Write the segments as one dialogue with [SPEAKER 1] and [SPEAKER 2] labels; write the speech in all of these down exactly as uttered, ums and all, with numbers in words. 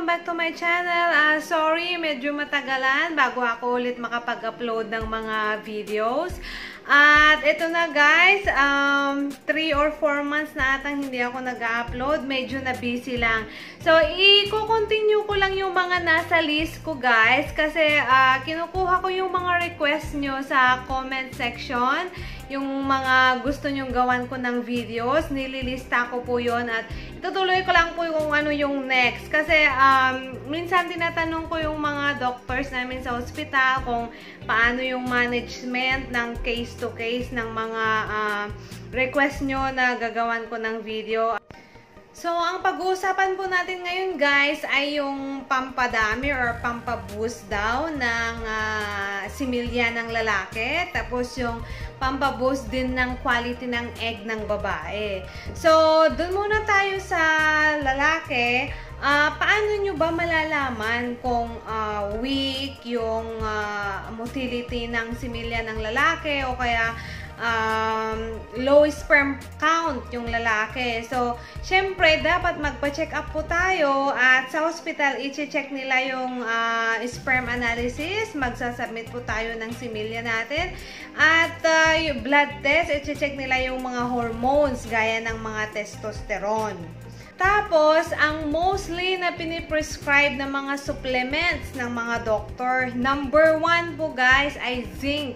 [SPEAKER 1] welcome back to my channel. Uh, sorry, medyo matagalan bago ako ulit makapag-upload ng mga videos. At ito na guys, um, three or four months na atang hindi ako nag-upload. Medyo na busy lang. So, i-continue ko lang yung mga nasa list ko guys. Kasi uh, kinukuha ko yung mga request nyo sa comment section. Yung mga gusto nyong gawan ko ng videos, nililista ko po yon at itutuloy ko lang po yung ano yung next. Kasi um, minsan tinatanong ko yung mga doctors namin sa hospital kung paano yung management ng case to case ng mga uh, request nyo na gagawan ko ng video. So, ang pag-uusapan po natin ngayon guys ay yung pampadami or pampaboost daw ng uh, similya ng lalaki. Tapos yung pampaboost din ng quality ng egg ng babae. So, dun muna tayo sa lalaki. Uh, paano nyo ba malalaman kung uh, weak yung uh, motility ng similya ng lalaki o kaya um, low sperm count yung lalaki? So, syempre, dapat magpa-check up po tayo at sa hospital, i-check nila yung uh, sperm analysis. Magsasubmit po tayo ng similya natin. At uh, yung blood test, i-check nila yung mga hormones gaya ng mga testosterone. Tapos, ang mostly na piniprescribe ng mga supplements ng mga doktor, number one po guys ay zinc.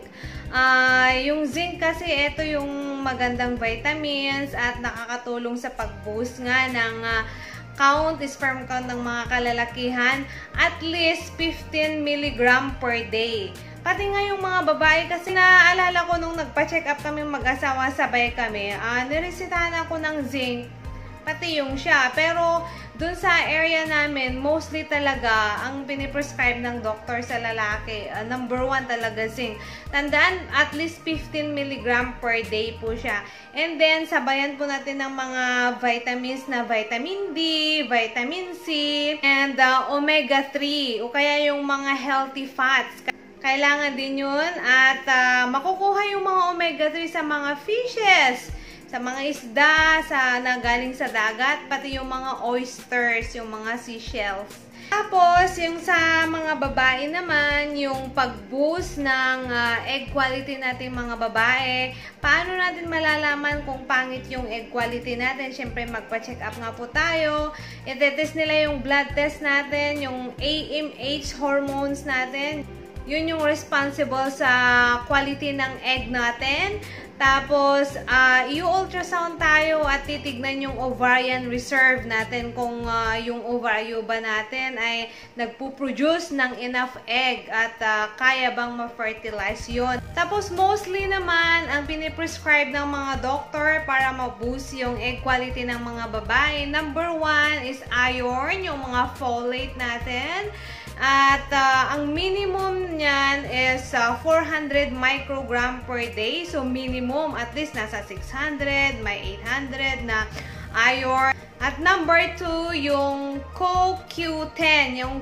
[SPEAKER 1] Uh, yung zinc kasi ito yung magandang vitamins at nakakatulong sa pag-boost nga ng uh, count, sperm count ng mga kalalakihan, at least fifteen milligram per day. Pati nga yung mga babae, kasi naalala ko nung nagpa-check up kami mag-asawa, sabay kami, uh, niresitahan ako ng zinc, pati yung siya. Pero, dun sa area namin, mostly talaga, ang piniprescribe ng doktor sa lalaki, uh, number one talaga zinc. Tandaan, at least fifteen milligram per day po siya. And then, sabayan po natin ng mga vitamins na vitamin D, vitamin C, and uh, omega three, o kaya yung mga healthy fats. Kailangan din yun. At uh, makukuha yung mga omega three sa mga fishes, sa mga isda, sa nagaling sa dagat, pati yung mga oysters, yung mga seashells. Tapos, yung sa mga babae naman, yung pag-boost ng uh, egg quality natin mga babae. Paano natin malalaman kung pangit yung egg quality natin? Siyempre, magpa-check up nga po tayo. I-test nila yung blood test natin, yung A M H hormones natin. Yun yung responsible sa quality ng egg natin. Tapos, uh, i-ultrasound tayo at titignan yung ovarian reserve natin kung uh, yung ovaryo ba natin ay nagpo-produce ng enough egg at uh, kaya bang ma-fertilize yun. Tapos, mostly naman, ang piniprescribe ng mga doctor para ma-boost yung egg quality ng mga babae, number one is iron, yung mga folate natin. At uh, ang minimum niyan is uh, four hundred microgram per day. So, minimum at least nasa six hundred, may eight hundred na iron. At number two, yung co Q ten, yung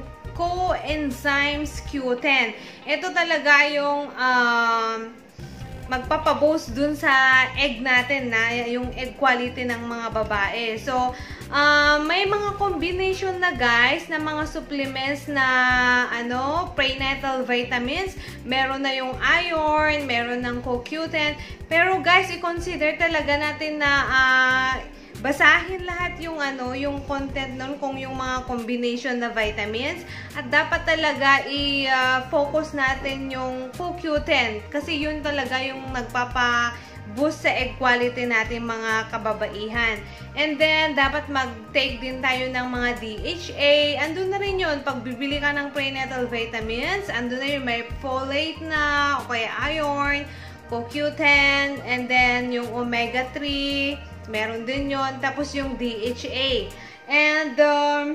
[SPEAKER 1] coenzymes Q ten. Ito talaga yung um, magpapaboost dun sa egg natin, na yung egg quality ng mga babae. So, uh, may mga combination na guys na mga supplements na ano, prenatal vitamins. Meron na yung iron, meron ng co Q ten. Pero guys, i-consider talaga natin na uh, basahin lahat yung ano, yung content nun, kung yung mga combination na vitamins. At dapat talaga i-focus uh, natin yung co Q ten kasi yun talaga yung nagpapa-boost sa egg quality natin mga kababaihan. And then, dapat mag-take din tayo ng mga D H A. Andun na rin yun. Pag bibili ka ng prenatal vitamins, andun na yun. May folate na, o kaya iron, co Q ten, and then yung omega three, meron din yon. Tapos yung D H A. And, um,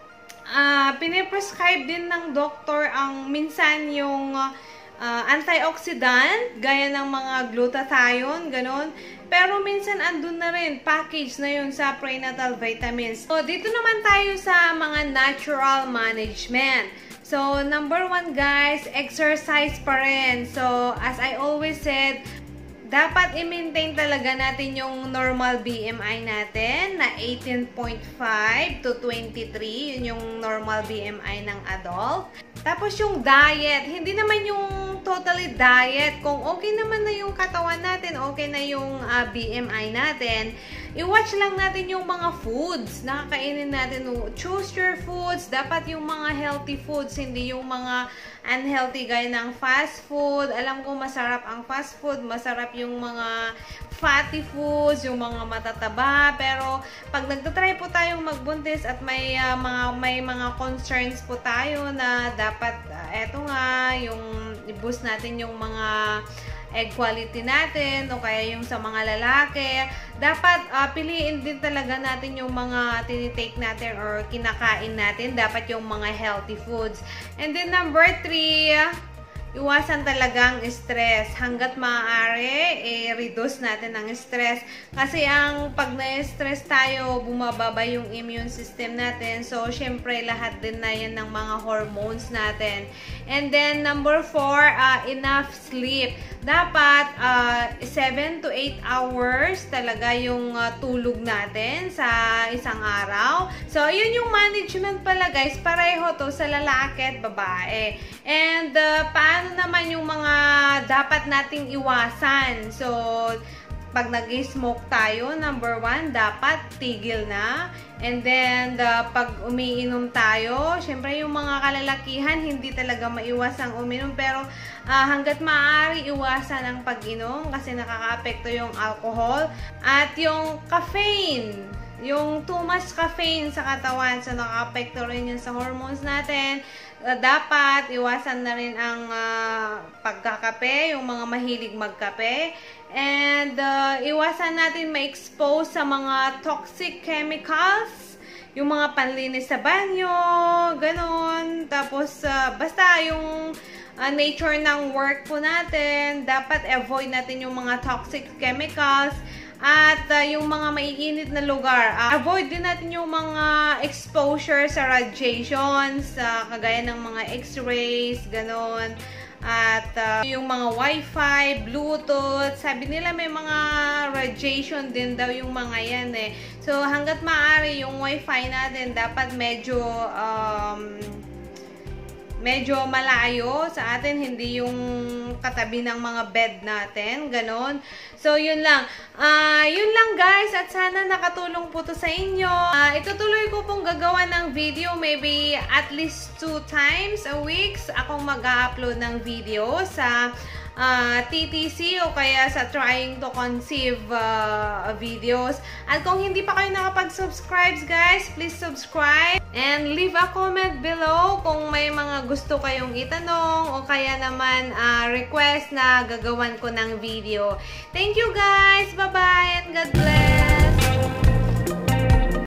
[SPEAKER 1] uh, piniprescribe din ng doktor ang minsan yung uh, antioxidant, gaya ng mga glutathione, ganon. Pero minsan andun na rin, package na yun sa prenatal vitamins. So, dito naman tayo sa mga natural management. So, number one guys, exercise pa rin. So, as I always said, dapat i-maintain talaga natin yung normal B M I natin na eighteen point five to twenty-three. Yun yung normal B M I ng adult. Tapos yung diet, hindi naman yung totally diet. Kung okay naman na yung katawan natin, okay na yung uh, B M I natin, i-watch lang natin yung mga foods na kakainin natin. Choose your foods. Dapat yung mga healthy foods, hindi yung mga unhealthy gaya ng fast food. Alam ko masarap ang fast food, masarap yung mga fatty foods, yung mga matataba. Pero pag nagtatry po tayong magbuntis at may uh, mga may mga concerns po tayo na dapat uh, eto nga yung i-boost natin yung mga egg quality natin o kaya yung sa mga lalaki, dapat uh, piliin din talaga natin yung mga tinitake natin or kinakain natin. Dapat yung mga healthy foods. And then number three, iwasan talagang stress. Hanggat maaari, i-reduce natin ang stress. Kasi ang pag na-stress tayo, bumababa yung immune system natin. So, syempre, lahat din na yan ng mga hormones natin. And then, number four, uh, enough sleep. Dapat, uh, seven to eight hours talaga yung uh, tulog natin sa isang araw. So, yun yung management pala, guys. Pareho to sa lalaki at babae. And, uh, paano naman yung mga dapat nating iwasan? So, pag nag-smoke tayo, number one, dapat tigil na. And then, the, pag umiinom tayo, syempre yung mga kalalakihan, hindi talaga maiwasang uminom. Pero, uh, hanggat maaari, iwasan ang pag-inom kasi nakaka-apekto yung alcohol. At yung caffeine, yung too much caffeine sa katawan, so nakaka-apekto rin yun sa hormones natin. Uh, dapat iwasan na rin ang uh, pagkakape, yung mga mahilig magkape. And uh, iwasan natin ma-expose sa mga toxic chemicals, yung mga panlinis sa banyo, ganon. Tapos uh, basta yung uh, nature ng work po natin, dapat avoid natin yung mga toxic chemicals. At uh, yung mga maiinit na lugar, uh, avoid din natin yung mga exposure sa radiations, uh, kagaya ng mga x-rays, ganon. At uh, yung mga wifi, bluetooth, sabi nila may mga radiation din daw yung mga yan eh. So hanggat maaari yung wifi natin dapat medyo um, medyo malayo sa atin, hindi yung katabi ng mga bed natin, ganon. So, yun lang. Uh, yun lang guys, at sana nakatulong po to sa inyo. Uh, itutuloy ko pong gagawa ng video, maybe at least two times a week. Akong mag-upload ng video sa Uh, T T C o kaya sa Trying to Conceive uh, videos. At kung hindi pa kayo nakapag-subscribe guys, please subscribe and leave a comment below kung may mga gusto kayong itanong o kaya naman uh, request na gagawan ko ng video. Thank you guys! Bye-bye and God bless!